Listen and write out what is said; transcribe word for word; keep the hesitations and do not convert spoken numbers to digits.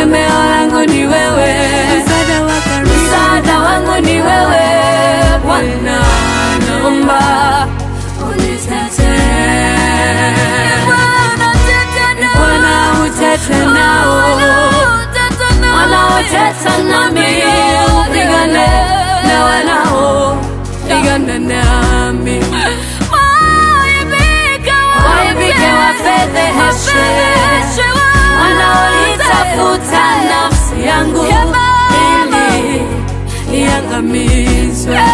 tegemeo langu ni wewe, msaada wangu ni wewe Bwana, naomba unitetee Bwana, utete nao wanaoteta nami, upigane na wanao pigana nami, waibike wafedheheshe wanaolitafuta nafsi yangu ili iangamizwe.